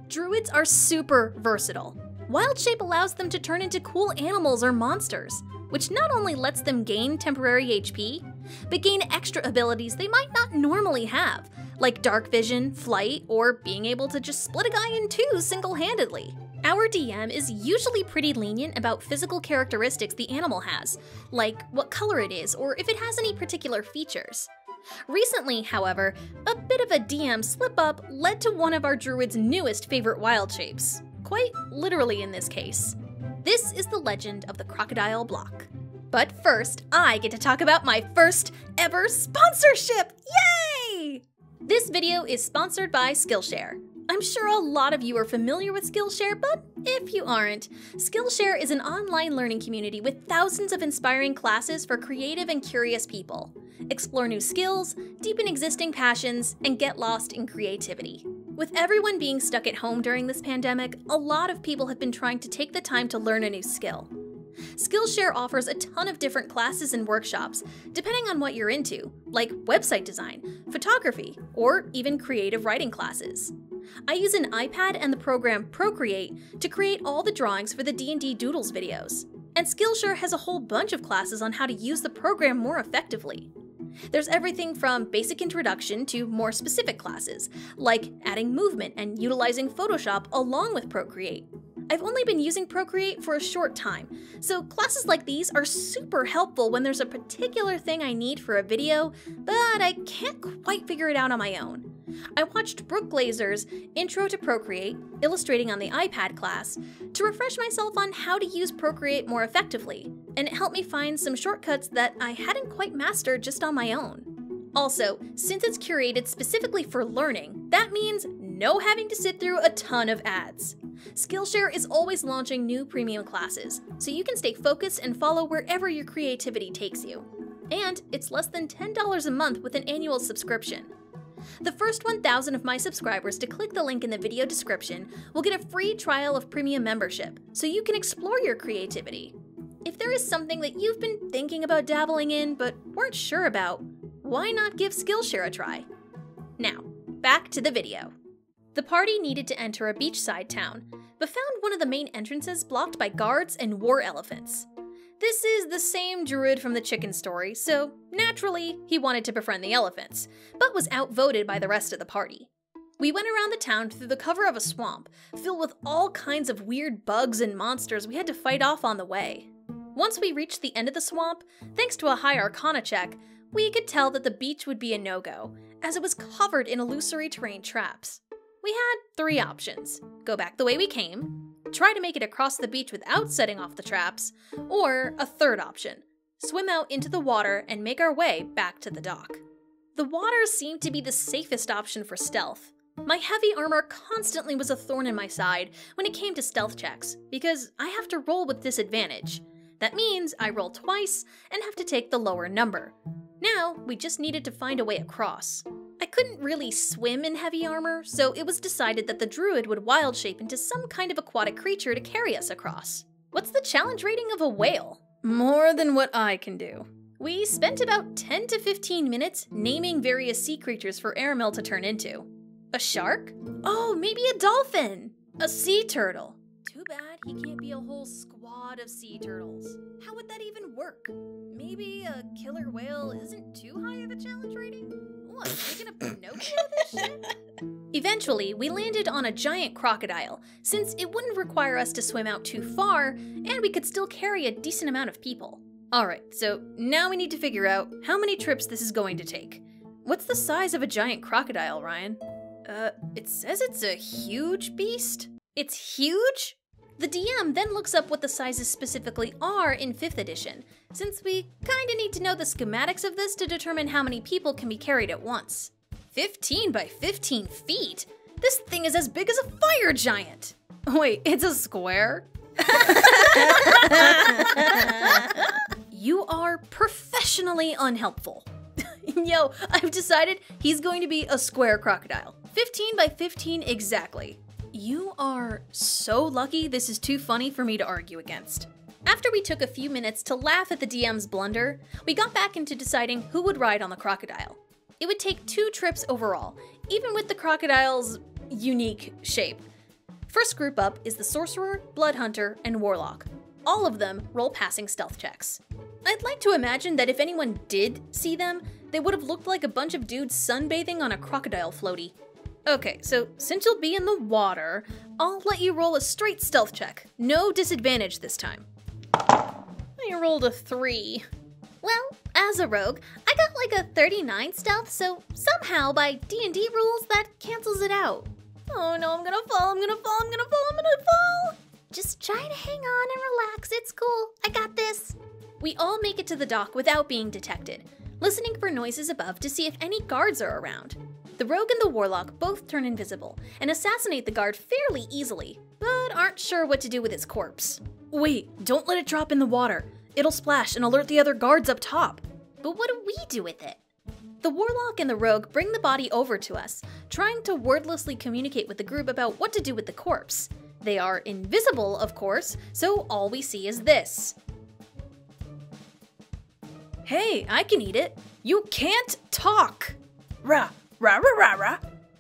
Druids are super versatile. Wild shape allows them to turn into cool animals or monsters, which not only lets them gain temporary HP, but gain extra abilities they might not normally have, like dark vision, flight, or being able to just split a guy in two single-handedly. Our DM is usually pretty lenient about physical characteristics the animal has, like what color it is or if it has any particular features. Recently, however, a bit of a DM slip-up led to one of our druid's newest favorite wild shapes. Quite literally in this case. This is the legend of the Crocodile block. But first, I get to talk about my first ever sponsorship! Yay! This video is sponsored by Skillshare. I'm sure a lot of you are familiar with Skillshare, but if you aren't, Skillshare is an online learning community with thousands of inspiring classes for creative and curious people. Explore new skills, deepen existing passions, and get lost in creativity. With everyone being stuck at home during this pandemic, a lot of people have been trying to take the time to learn a new skill. Skillshare offers a ton of different classes and workshops, depending on what you're into, like website design, photography, or even creative writing classes. I use an iPad and the program Procreate to create all the drawings for the D&D Doodles videos, and Skillshare has a whole bunch of classes on how to use the program more effectively. There's everything from basic introduction to more specific classes, like adding movement and utilizing Photoshop along with Procreate. I've only been using Procreate for a short time, so classes like these are super helpful when there's a particular thing I need for a video, but I can't quite figure it out on my own. I watched Brooke Glazer's Intro to Procreate, Illustrating on the iPad class, to refresh myself on how to use Procreate more effectively, and it helped me find some shortcuts that I hadn't quite mastered just on my own. Also, since it's curated specifically for learning, that means no having to sit through a ton of ads. Skillshare is always launching new premium classes, so you can stay focused and follow wherever your creativity takes you. And it's less than $10 a month with an annual subscription. The first 1,000 of my subscribers to click the link in the video description will get a free trial of premium membership, so you can explore your creativity. If there is something that you've been thinking about dabbling in but weren't sure about, why not give Skillshare a try? Now, back to the video. The party needed to enter a beachside town, but found one of the main entrances blocked by guards and war elephants. This is the same druid from the chicken story, so naturally, he wanted to befriend the elephants, but was outvoted by the rest of the party. We went around the town through the cover of a swamp, filled with all kinds of weird bugs and monsters we had to fight off on the way. Once we reached the end of the swamp, thanks to a high arcana check, we could tell that the beach would be a no-go, as it was covered in illusory terrain traps. We had 3 options: go back the way we came, try to make it across the beach without setting off the traps, or a third option, swim out into the water and make our way back to the dock. The water seemed to be the safest option for stealth. My heavy armor constantly was a thorn in my side when it came to stealth checks, because I have to roll with disadvantage. That means I roll twice and have to take the lower number. Now, we just needed to find a way across. I couldn't really swim in heavy armor, so it was decided that the druid would wild shape into some kind of aquatic creature to carry us across. What's the challenge rating of a whale? More than what I can do. We spent about 10 to 15 minutes naming various sea creatures for Airmill to turn into. A shark? Oh, maybe a dolphin! A sea turtle. Too bad he can't be a whole squad of sea turtles. How would that even work? Maybe a killer whale isn't too high of a challenge rating? What, making a Pinocchio this shit? Eventually, we landed on a giant crocodile, since it wouldn't require us to swim out too far, and we could still carry a decent amount of people. Alright, so now we need to figure out how many trips this is going to take. What's the size of a giant crocodile, Ryan? It says it's a huge beast? It's huge? The DM then looks up what the sizes specifically are in 5th edition, since we kinda need to know the schematics of this to determine how many people can be carried at once. 15 by 15 feet? This thing is as big as a fire giant! Wait, it's a square? You are professionally unhelpful. Yo, I've decided he's going to be a square crocodile. 15 by 15 exactly. You are so lucky this is too funny for me to argue against. After we took a few minutes to laugh at the DM's blunder, we got back into deciding who would ride on the crocodile. It would take 2 trips overall, even with the crocodile's unique shape. First group up is the Sorcerer, Blood Hunter, and Warlock. All of them roll passing stealth checks. I'd like to imagine that if anyone did see them, they would have looked like a bunch of dudes sunbathing on a crocodile floaty. Okay, so since you'll be in the water, I'll let you roll a straight stealth check. No disadvantage this time. I rolled a 3. Well, as a rogue, I got like a 39 stealth, so somehow by D&D rules that cancels it out. Oh no, I'm gonna fall, I'm gonna fall, I'm gonna fall, I'm gonna fall! Just try to hang on and relax, it's cool, I got this. We all make it to the dock without being detected, listening for noises above to see if any guards are around. The rogue and the warlock both turn invisible and assassinate the guard fairly easily, but aren't sure what to do with his corpse. Wait, don't let it drop in the water. It'll splash and alert the other guards up top. But what do we do with it? The warlock and the rogue bring the body over to us, trying to wordlessly communicate with the group about what to do with the corpse. They are invisible, of course, so all we see is this. Hey, I can eat it. You can't talk. Rah, rah, rah, rah, rah.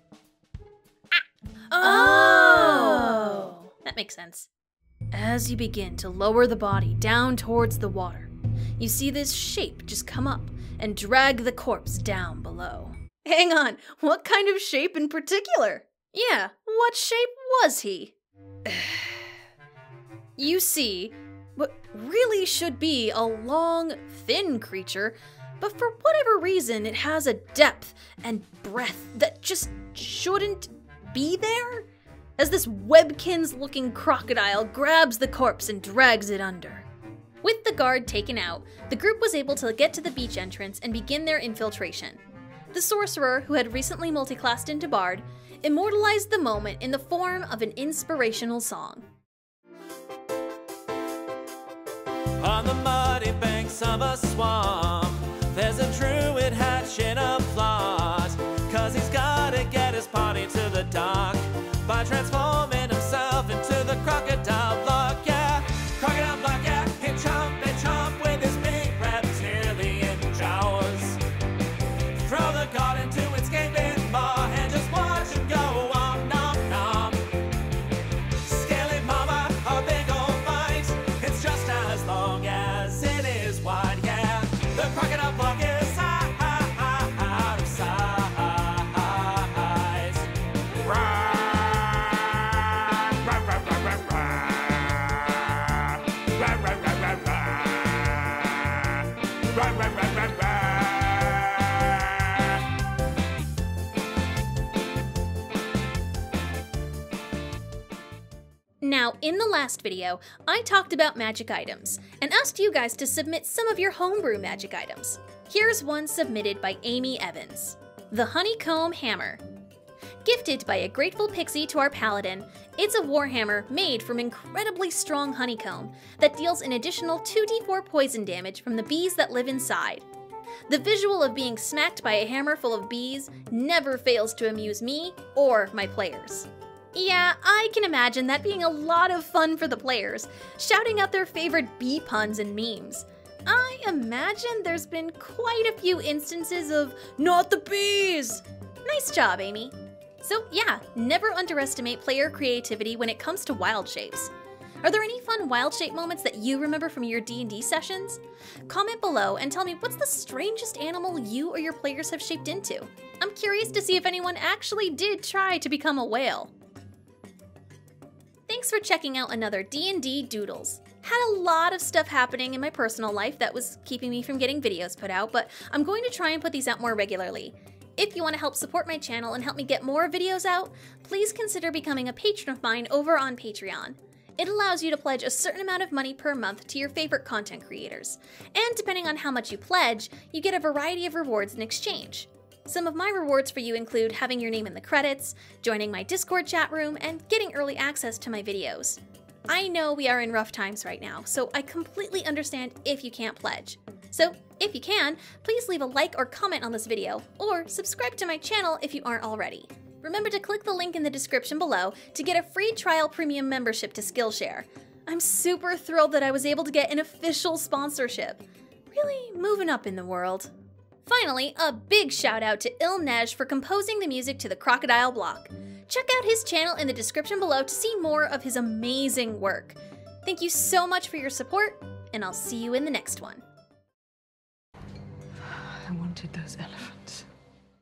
Oh! That makes sense. As you begin to lower the body down towards the water, you see this shape just come up and drag the corpse down below. Hang on, what kind of shape in particular? Yeah, what shape was he? You see what really should be a long, thin creature, but for whatever reason it has a depth and breadth that just shouldn't be there, as this Webkins-looking crocodile grabs the corpse and drags it under. With the guard taken out, the group was able to get to the beach entrance and begin their infiltration. The sorcerer, who had recently multiclassed into Bard, immortalized the moment in the form of an inspirational song. On the muddy banks of a swamp, there's a druid hatching a plot, 'cause he's gotta get his party to the dock by transforming himself into the crocodile block, yeah. Crocodile block, yeah. He chomp with his big reptilian jaws. Throw the guard into its gaping maw and just watch him go on, nom nom. Scaly mama, a big old fight. It's just as long as it is wide, yeah. The crocodile block is out of sight. Now, in the last video, I talked about magic items and asked you guys to submit some of your homebrew magic items. Here's one submitted by Amy Evans. The Honeycomb Hammer. Gifted by a grateful pixie to our paladin, it's a warhammer made from incredibly strong honeycomb that deals an additional 2d4 poison damage from the bees that live inside. The visual of being smacked by a hammer full of bees never fails to amuse me or my players. Yeah, I can imagine that being a lot of fun for the players, shouting out their favorite bee puns and memes. I imagine there's been quite a few instances of, "Not the bees!" Nice job, Amy. So yeah, never underestimate player creativity when it comes to wild shapes. Are there any fun wild shape moments that you remember from your D&D sessions? Comment below and tell me what's the strangest animal you or your players have shaped into. I'm curious to see if anyone actually did try to become a whale. Thanks for checking out another D&D Doodles. Had a lot of stuff happening in my personal life that was keeping me from getting videos put out, but I'm going to try and put these out more regularly. If you want to help support my channel and help me get more videos out, please consider becoming a patron of mine over on Patreon. It allows you to pledge a certain amount of money per month to your favorite content creators. And depending on how much you pledge, you get a variety of rewards in exchange. Some of my rewards for you include having your name in the credits, joining my Discord chat room, and getting early access to my videos. I know we are in rough times right now, so I completely understand if you can't pledge. So, if you can, please leave a like or comment on this video, or subscribe to my channel if you aren't already. Remember to click the link in the description below to get a free trial premium membership to Skillshare. I'm super thrilled that I was able to get an official sponsorship. Really moving up in the world. Finally, a big shout out to Ilnej for composing the music to the Crocodile block. check out his channel in the description below to see more of his amazing work. Thank you so much for your support, and I'll see you in the next one. I wanted those elephants.